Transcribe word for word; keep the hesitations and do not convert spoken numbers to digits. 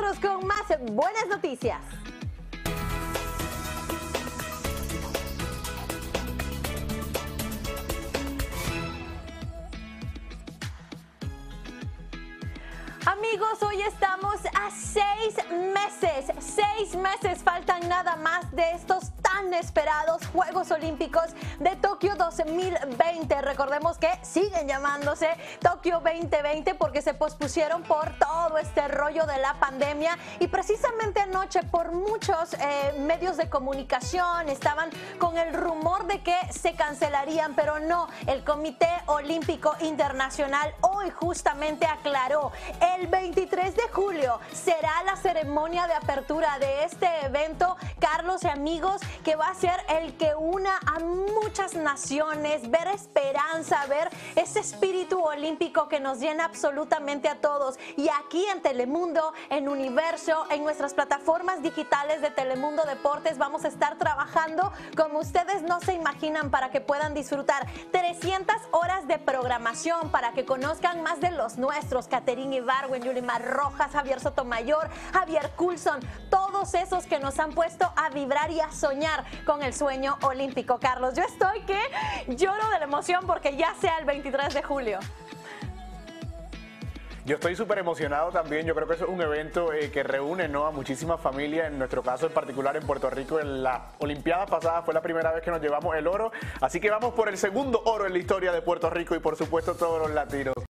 nosotros con más buenas noticias. Amigos, hoy estamos a seis meses, seis meses faltan nada más de estos tan esperados Juegos Olímpicos de Tokio dos mil veinte. Recordemos que siguen llamándose Tokio veinte veinte porque se pospusieron por todo este rollo de la pandemia y precisamente anoche por muchos eh, medios de comunicación estaban con el rumor de que se cancelarían, pero no, el Comité Olímpico Internacional hoy justamente aclaró el veintitrés de julio será la ceremonia de apertura de este evento, Carlos y amigos, que va a ser el que una a muchas naciones, ver esperanza, ver ese espíritu olímpico que nos llena absolutamente a todos. Y aquí en Telemundo, en Universo, en nuestras plataformas digitales de Telemundo Deportes, vamos a estar trabajando como ustedes no se imaginan para que puedan disfrutar trescientas horas de programación, para que conozcan más de los nuestros, Caterine Ibargüen, Yulimar Rojas, Javier Sotomayor, Javier Coulson, todos esos que nos han puesto a vibrar y a soñar con el sueño olímpico. Carlos, yo estoy que lloro de la emoción porque ya sea el veintitrés de julio. Yo estoy súper emocionado también. Yo creo que es un evento eh, que reúne, ¿no?, a muchísimas familias. En nuestro caso en particular en Puerto Rico, en la Olimpiada pasada fue la primera vez que nos llevamos el oro. Así que vamos por el segundo oro en la historia de Puerto Rico y por supuesto todos los latinos.